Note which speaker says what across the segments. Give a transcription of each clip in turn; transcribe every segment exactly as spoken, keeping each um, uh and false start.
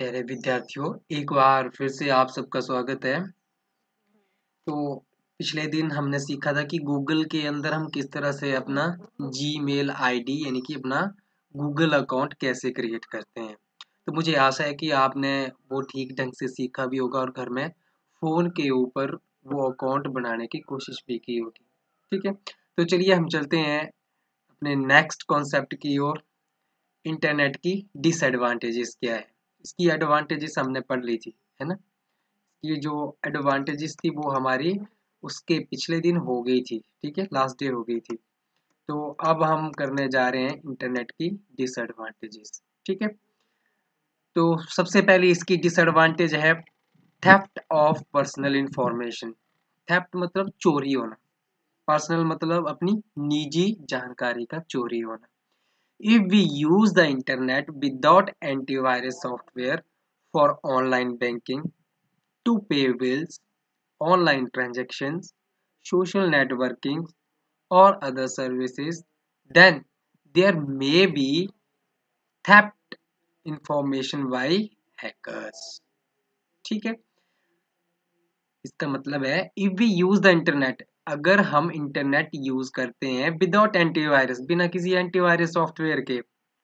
Speaker 1: प्यारे विद्यार्थियों, एक बार फिर से आप सबका स्वागत है। तो पिछले दिन हमने सीखा था कि गूगल के अंदर हम किस तरह से अपना जीमेल आईडी यानी कि अपना गूगल अकाउंट कैसे क्रिएट करते हैं। तो मुझे आशा है कि आपने वो ठीक ढंग से सीखा भी होगा और घर में फ़ोन के ऊपर वो अकाउंट बनाने की कोशिश भी की होगी। ठीक है, तो चलिए हम चलते हैं अपने नेक्स्ट कॉन्सेप्ट की ओर। इंटरनेट की डिसएडवांटेजेस क्या है, इसकी एडवांटेजेस हमने पढ़ ली थी, है ना। ये जो एडवांटेजेस थी वो हमारी उसके पिछले दिन हो गई थी, ठीक है, लास्ट डे हो गई थी। तो अब हम करने जा रहे हैं इंटरनेट की डिसएडवांटेजेस। ठीक है, तो सबसे पहले इसकी डिसएडवांटेज है theft of personal information. Theft मतलब चोरी होना, पर्सनल मतलब अपनी निजी जानकारी का चोरी होना। If we use the internet without antivirus software for online banking, to pay bills, online transactions, social networking, or other services, then there may be theft information by hackers. ठीक है, इसका मतलब है if we use the internet, अगर हम internet use करते हैं without antivirus, बिना किसी एंटीवायरस सॉफ्टवेयर के,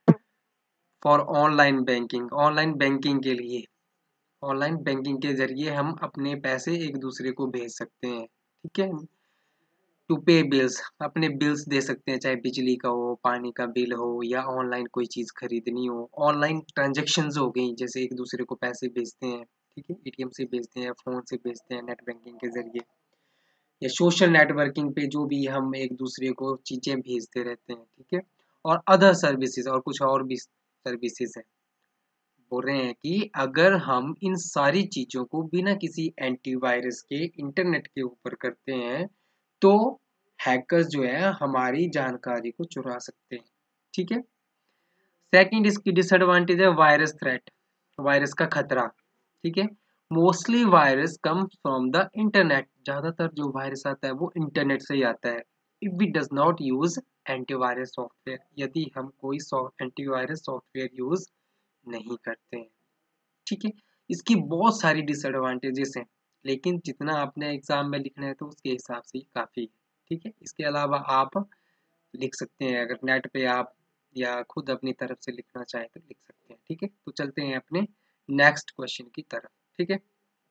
Speaker 1: for online banking, online banking के लिए, ऑनलाइन बैंकिंग के जरिए हम अपने पैसे एक दूसरे को भेज सकते हैं। ठीक है, टू पे बिल्स, अपने बिल्स दे सकते हैं, चाहे बिजली का हो, पानी का बिल हो, या ऑनलाइन कोई चीज़ खरीदनी हो। ऑनलाइन ट्रांजेक्शन्स हो गई, जैसे एक दूसरे को पैसे भेजते हैं, ठीक है, एटीएम से भेजते हैं, फ़ोन से भेजते हैं, नेट बैंकिंग के जरिए, या सोशल नेटवर्किंग पे जो भी हम एक दूसरे को चीज़ें भेजते रहते हैं। ठीक है, और अदर सर्विसेज, और कुछ और भी सर्विसेज हैं। बोल रहे हैं कि अगर हम इन सारी चीज़ों को बिना किसी एंटीवायरस के इंटरनेट के ऊपर करते हैं, तो हैकर्स जो है हमारी जानकारी को चुरा सकते हैं। ठीक है, सेकंड इसकी डिसएडवांटेज है वायरस थ्रेट, वायरस का खतरा। ठीक है, mostly virus come from the internet, ज़्यादातर जो वायरस आता है वो इंटरनेट से ही आता है। If we does not use antivirus software, यदि हम कोई एंटीवायरस सॉफ्टवेयर यूज नहीं करते हैं। ठीक है, इसकी बहुत सारी डिसएडवांटेजेस हैं, लेकिन जितना आपने एग्जाम में लिखना है तो उसके हिसाब से ही काफ़ी है। ठीक है, इसके अलावा आप लिख सकते हैं, अगर नेट पे आप या खुद अपनी तरफ से लिखना चाहें तो लिख सकते हैं। ठीक है, तो चलते हैं अपने नेक्स्ट क्वेश्चन की तरफ। ठीक है,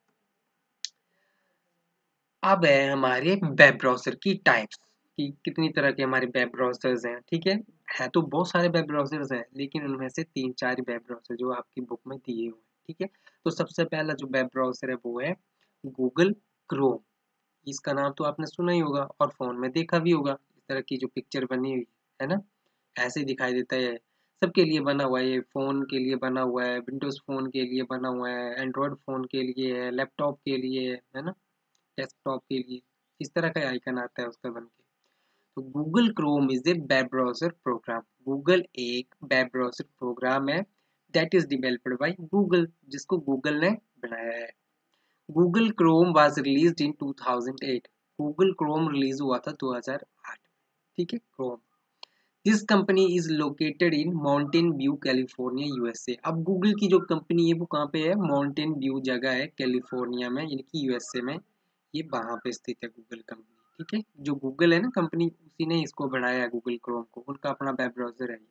Speaker 1: अब है हमारे वेब ब्राउज़र की टाइप्स, कि कितनी तरह के हमारे वेब ब्राउज़र्स हैं। ठीक है, है तो बहुत सारे वेब ब्राउज़र्स हैं, लेकिन उनमें से तीन चार वेब ब्राउज़र जो आपकी बुक में दिए हुए हैं। ठीक है, तो सबसे पहला जो वेब ब्राउज़र है वो है गूगल क्रोम। इसका नाम तो आपने सुना ही होगा और फ़ोन में देखा भी होगा, इस तरह की जो पिक्चर बनी हुई है ना, ऐसे ही दिखाई देता है। सबके लिए बना हुआ है, ये फ़ोन के लिए बना हुआ है, विंडोज़ फ़ोन के लिए बना हुआ है, एंड्रॉयड फ़ोन के लिए है, लैपटॉप के लिए है ना, डेस्कटॉप के लिए, इस तरह का आइकन आता है उसका बन के। तो Google Chrome is a web browser program. Google एक वेब ब्राउज़र प्रोग्राम है that is developed by Google, जिसको गूगल ने बनाया है। Google Chrome was released in two thousand eight. Google Chrome release हुआ था दो हज़ार आठ। ठीक है, Chrome, this company is located in Mountain View California USA. अब गूगल की जो कंपनी है वो कहाँ पे है, माउंटेन व्यू जगह है कैलिफोर्निया में, यानी कि यूएसए में, ये वहाँ पे स्थित है गूगल कंपनी। ठीक है, जो गूगल है ना कंपनी, उसी ने इसको बनाया है गूगल क्रोम को, उनका अपना वेब ब्राउज़र है।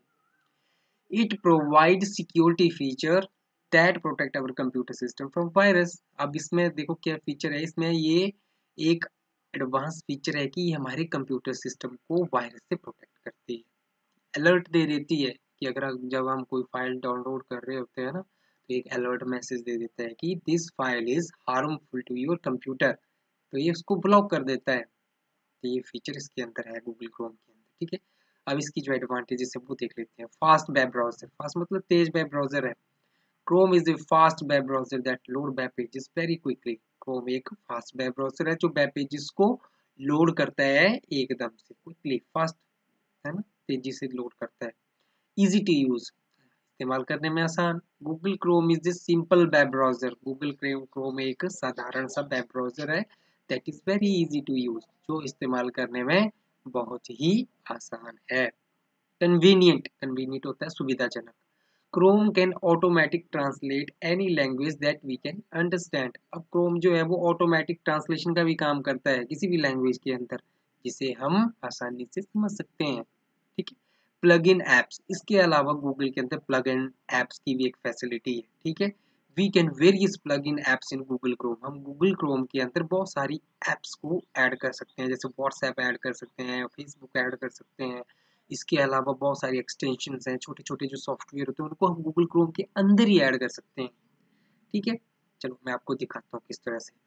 Speaker 1: It provide security feature that protect our computer system from virus. अब इसमें देखो क्या फीचर है, इसमें ये एक एडवांस फीचर है कि ये हमारे कंप्यूटर सिस्टम को वायरस से प्रोटेक्ट करती है, अलर्ट दे देती है कि अगर जब हम कोई फाइल डाउनलोड कर रहे होते हैं ना, तो एक अलर्ट मैसेज दे देता है कि this file is harmful to your computer, तो ये उसको ब्लॉक कर देता है। तो ये फीचर इसके अंदर है गूगल क्रोम के अंदर। ठीक है, अब इसकी जो एडवांटेजेस है वो देख लेते हैं। फास्ट वेब ब्राउजर, फास्ट मतलब तेज वेब ब्राउजर है। Chrome is a fast web browser that load web pages very quickly. Chrome एक फास्ट वेब ब्राउजर है जो वेब पेजेस को लोड करता है एकदम से क्विकली, फास्ट, है ना, तेजी से लोड करता है। इजी टू यूज, इस्तेमाल करने में आसान। Google Chrome is the simple web browser. Google Chrome एक साधारण सा वेब ब्राउजर है that is very easy to use, जो इस्तेमाल करने में बहुत ही आसान है। कन्वीनियंट, कन्वीनियंट होता है सुविधाजनक। Chrome can automatic translate any language that we can understand. अब क्रोम जो है वो ऑटोमेटिक ट्रांसलेशन का भी काम करता है किसी भी लैंग्वेज के अंदर, जिसे हम आसानी से समझ सकते हैं। ठीक है। प्लग इन एप्स, इसके अलावा गूगल के अंदर प्लग इन एप्स की भी एक फैसिलिटी है। ठीक है। We can various plug in apps in Google Chrome, हम गूगल क्रोम के अंदर बहुत सारी एप्स को ऐड कर सकते हैं, जैसे व्हाट्सएप ऐड कर सकते हैं, फेसबुक ऐड कर सकते हैं। इसके अलावा बहुत सारी एक्सटेंशंस हैं, छोटे छोटे जो सॉफ्टवेयर होते हैं उनको हम गूगल क्रोम के अंदर ही ऐड कर सकते हैं। ठीक है। चलो मैं आपको दिखाता हूँ किस तरह से।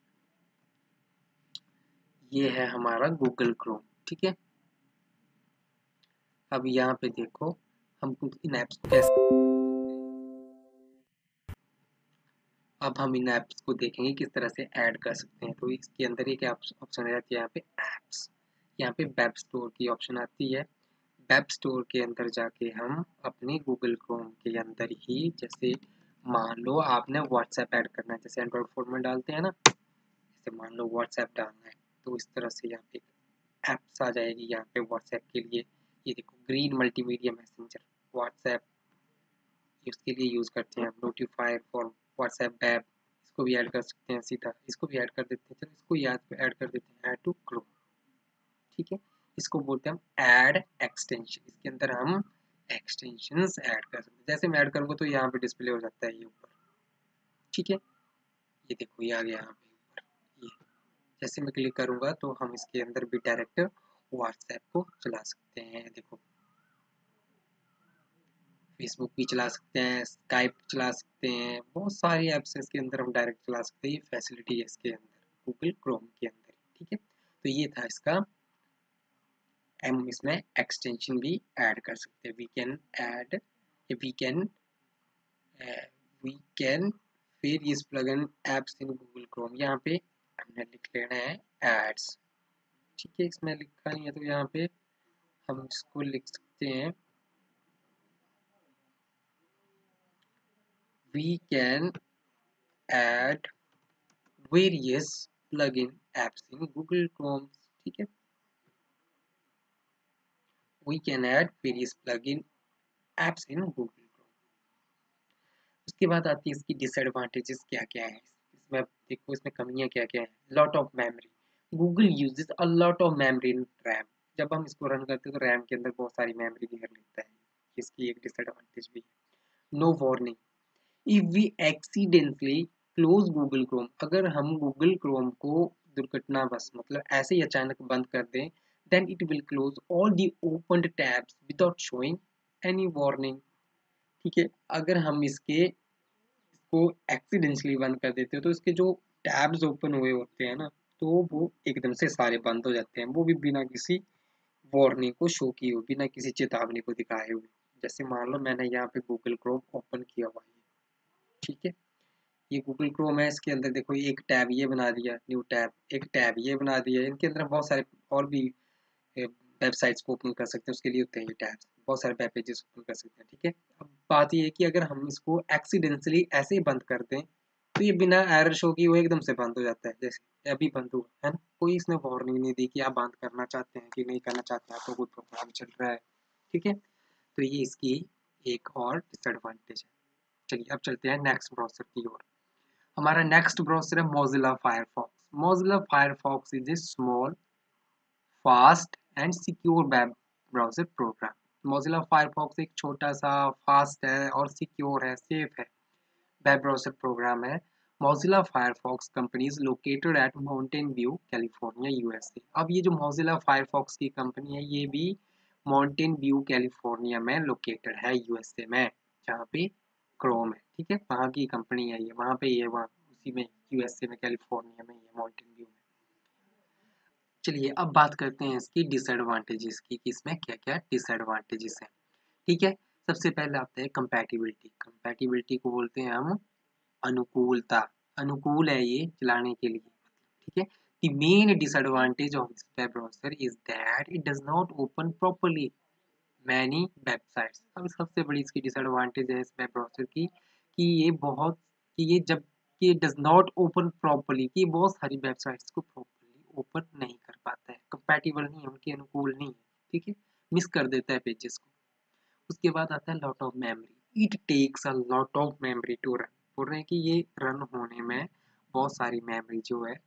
Speaker 1: ये है हमारा गूगल क्रोम। ठीक है। अब यहाँ पे देखो हम इन एप्स को कैसे, अब हम इन ऐप्स को देखेंगे किस तरह से ऐड कर सकते हैं। तो इसके अंदर एक ऑप्शन आ जाती है यहाँ पे ऐप्स, यहाँ पे वेब स्टोर की ऑप्शन आती है। वेब स्टोर के अंदर जाके हम अपने गूगल क्रोम के अंदर ही, जैसे मान लो आपने व्हाट्सएप ऐड करना है, जैसे एंड्रॉइड फोन में डालते हैं ना, जैसे मान लो व्हाट्सएप डालना है, तो इस तरह से यहाँ पे ऐप्स आ जाएगी यहाँ पे व्हाट्सएप के लिए। ये देखो ग्रीन मल्टीमीडिया मैसेंजर, व्हाट्सएप इसके लिए यूज़ करते हैं हम। नोटिफाई फॉर व्हाट्सएप ऐप, इसको भी ऐड कर सकते हैं सीधा, इसको भी ऐड कर देते हैं। चलो इसको याद ऐड कर देते हैं, ऐड टू क्रोम। ठीक है। इसको बोलते हैं हम ऐड एक्सटेंशन, इसके अंदर हम एक्सटेंशंस ऐड कर सकते हैं। जैसे मैं ऐड करूँगा तो यहाँ पे डिस्प्ले हो जाता है ये ऊपर। ठीक है। ये देखो ये आ गया यहाँ पे ऊपर। ये जैसे मैं क्लिक करूँगा तो हम इसके अंदर भी डायरेक्ट व्हाट्सएप को चला सकते हैं। देखो फेसबुक भी चला सकते हैं, स्काइप चला सकते हैं, बहुत सारी ऐप्स हैं इसके अंदर हम डायरेक्ट चला सकते हैं। ये फैसिलिटी है इसके अंदर गूगल क्रोम के अंदर। ठीक है। तो ये था इसका, हम इसमें एक्सटेंशन भी ऐड कर सकते हैं। We can add, we can we can various plugin apps in Google Chrome. यहाँ पे हमने लिख लेना है एड्स। ठीक है। इसमें लिखा नहीं है तो यहाँ पे हम इसको लिख सकते हैं, we can add various plugin apps in Google Chrome. ठीक है। We can add various plugin apps in Google Chrome. उसके बाद आती है इसकी डिसएडवांटेजेस क्या क्या है। इसमें देखो इसमें कमियां क्या क्या है। Lot of memory, Google uses a lot of memory in RAM. जब हम इसको रन करते हैं तो रैम के अंदर बहुत सारी मेमोरी घेर लेता है, इसकी एक डिसएडवांटेज भी है। No warning, if we accidentally close Google Chrome, अगर हम गूगल क्रोम को दुर्घटनावश मतलब ऐसे ही अचानक बंद कर दें, then it will close all the opened tabs without showing any warning. ठीक है। अगर हम इसके इसको एक्सीडेंटली बंद कर देते हो तो इसके जो टैब्स ओपन हुए होते हैं ना, तो वो एकदम से सारे बंद हो जाते हैं, वो भी बिना किसी वार्निंग को शो किए हुए, बिना किसी चेतावनी को दिखाए हुए। जैसे मान लो मैंने यहाँ पे गूगल क्रोम ओपन किया हुआ है। ठीक है। ये गूगल क्रोम है, इसके अंदर देखो एक टैब ये बना दिया, न्यू टैब, एक टैब ये बना दिया। इनके अंदर बहुत सारे और भी वेबसाइट्स को ओपन कर सकते हैं, उसके लिए होते हैं ये टैब्स, बहुत सारे वेब पेजेस ओपन कर सकते हैं। ठीक है। अब बात ये है कि अगर हम इसको एक्सीडेंटली ऐसे ही बंद कर दें तो ये बिना एरर शो की वो एकदम से बंद हो जाता है, जैसे अभी बंद हुआ है ना, कोई इसने वार्निंग नहीं दी कि आप बंद करना चाहते हैं कि नहीं करना चाहते हैं, आपको कोई प्रोग्राम चल रहा है। ठीक है। तो ये इसकी एक और डिसएडवांटेज है। चलिए अब चलते हैं नेक्स्ट ब्राउज़र की ओर। हमारा नेक्स्ट ब्राउज़र है Mozilla Firefox. Mozilla Firefox is a small, fast and secure web browser program. Mozilla Firefox एक छोटा सा, फास्ट है और सिक्योर है, सेफ है वेब ब्राउज़र प्रोग्राम है। Mozilla Firefox company is located at Mountain View California USA. अब ये जो मोज़िला फायरफॉक्स की कंपनी है ये भी माउंटेन व्यू कैलिफोर्निया में लोकेटेड है, यूएसए में, जहाँ पे क्रोम है। ठीक है। वहाँ की कंपनी है ये, वहाँ पे ये वहाँ उसी में यूएसए में कैलिफोर्निया में ये माउंटेन व्यू में। चलिए अब बात करते हैं इसकी डिसएडवांटेजेस की कि इसमें क्या क्या डिसएडवांटेजेस हैं। ठीक है। सबसे पहले आता है कंपैटिबिलिटी। कंपैटिबिलिटी को बोलते हैं हम अनुकूलता, अनुकूल है ये चलाने के लिए। ठीक है। The main disadvantage of this web browser is that it does not open properly many websites। अब सबसे बड़ी इसकी डिसएडवांटेज है इस वेब ब्राउज़र की कि ये बहुत कि ये जब ये डज नॉट ओपन प्रॉपर्ली, कि बहुत सारी वेबसाइट्स को प्रॉपर्ली ओपन नहीं कर पाता है, कंपैटिबल नहीं है, उनके अनुकूल नहीं है। ठीक है। मिस कर देता है पेजेस को। उसके बाद आता है lot of memory. It takes a lot of memory to run. बोल रहे हैं कि ये रन होने में बहुत सारी मेमोरी जो है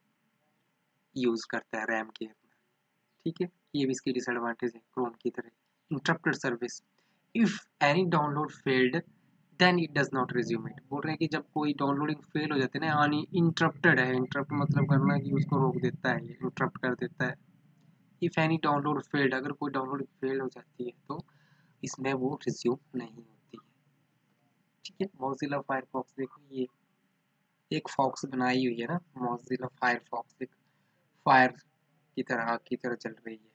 Speaker 1: यूज करता है रैम के अंदर। ठीक है, ये भी इसकी डिसएडवांटेज है क्रोम की तरह। Interrupted service, if any download failed then it does not resume it. बोल रहे हैं कि जब कोई डाउनलोडिंग फेल हो जाती है ना, यानी इंटरप्टेड है, इंटरप्ट मतलब करना कि उसको रोक देता है, ये इंटरप्ट कर देता है। इफ एनी डाउनलोड फेल्ड, अगर कोई डाउनलोडिंग फेल हो जाती है तो इसमें वो रिज्यूम नहीं होती है। ठीक है, मोज़िला फायरफॉक्स देखो, ये एक फॉक्स बनाई हुई है ना, मोज़िला फायरफॉक्स एक फायर की तरह, आग की तरह चल रही है,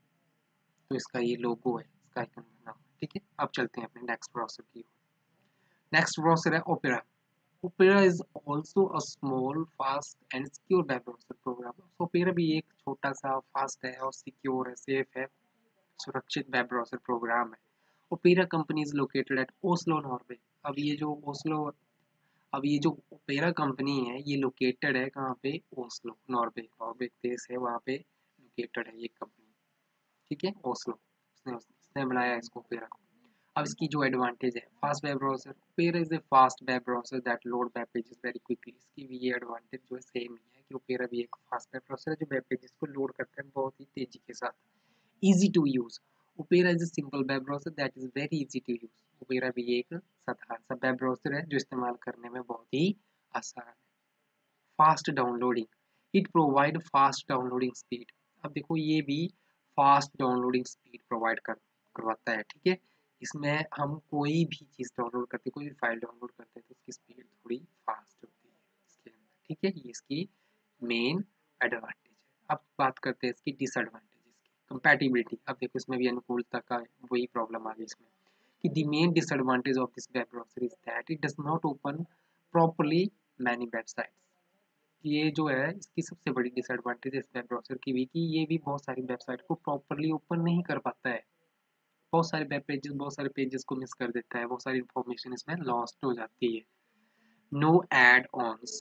Speaker 1: तो इसका ये लोगो है, इसका आइकन बना हुआ है। ठीक है, अब चलते हैं अपने नेक्स्ट ब्राउज़र की ओर। नेक्स्ट ब्राउज़र है Opera. Opera is also a small fast and secure web browser program. Opera भी एक छोटा सा फास्ट है और सिक्योर है, सेफ है, सुरक्षित वेब ब्राउज़र प्रोग्राम है। Opera company is located at Oslo, Norway. अब ये जो ओस्लो अब ये जो ओपेरा कंपनी है ये लोकेटेड है कहाँ पे? Oslo, Norway. नॉर्वे देश है, वहाँ पे लोकेटेड है ये कंपनी। ठीक है, ओस्लो, उसने उसने बनाया इसको, ओपेरा को। अब इसकी जो एडवांटेज है, fast web browser. Opera is a fast web browser that load web pages very quickly. इसकी भी ये एडवांटेज जो है सेम ही है कि ओपेरा भी एक फास्ट वेब ब्राउजर है जो वेब पेजेस को लोड करता है बहुत ही तेजी के साथ। Easy to use, Opera is a simple web browser that is very easy to use। Opera भी एक साधारण सा वेब ब्राउजर है जो इस्तेमाल करने में बहुत ही आसान है। Fast downloading, it provide fast downloading speed. अब देखो ये भी फास्ट डाउनलोडिंग स्पीड प्रोवाइड कर करवाता है। ठीक है, इसमें हम कोई भी चीज़ डाउनलोड करते, कोई भी फाइल डाउनलोड करते हैं तो उसकी स्पीड थोड़ी फास्ट होती है इसके अंदर। ठीक है, ये इसकी मेन एडवांटेज है। अब बात करते हैं इसकी डिसएडवांटेज, इसकी कंपैटिबिलिटी। अब देखो इसमें भी अनुकूलता का वही प्रॉब्लम आ गई इसमें कि the main disadvantage of this web browser is that it does not open properly many websites. ये जो है इसकी सबसे बड़ी डिसएडवांटेज है इस वेब ब्राउज़र की भी कि ये भी बहुत सारी वेबसाइट को प्रॉपर्ली ओपन नहीं कर पाता है। बहुत सारे वेब पेजेस बहुत सारे पेजेस को मिस कर देता है, बहुत सारी इंफॉर्मेशन इसमें लॉस्ट हो जाती है। नो एड ऑन्स,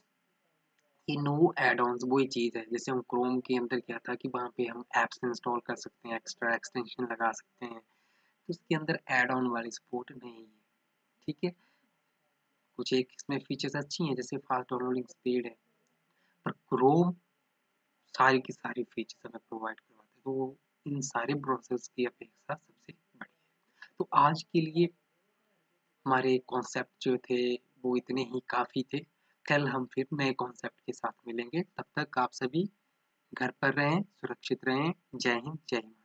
Speaker 1: ये नो एड ऑन्स वही चीज़ है जैसे हम क्रोम के अंदर क्या था कि वहाँ पे हम एप्स इंस्टॉल कर सकते हैं, एक्स्ट्रा एक्सटेंशन लगा सकते हैं, तो उसके अंदर एड ऑन वाली सपोर्ट नहीं है। ठीक है, कुछ एक इसमें फीचर्स अच्छी हैं जैसे फास्ट डाउनलोडिंग स्पीड है, पर क्रोम सारी की सारी फीचर्स हमें प्रोवाइड करवाते हैं, तो वो इन सारे ब्राउज़र्स की अपेक्षा सबसे बढ़िया है। तो आज के लिए हमारे कॉन्सेप्ट जो थे वो इतने ही काफ़ी थे। कल हम फिर नए कॉन्सेप्ट के साथ मिलेंगे, तब तक आप सभी घर पर रहें, सुरक्षित रहें। जय हिंद, जय हिंद।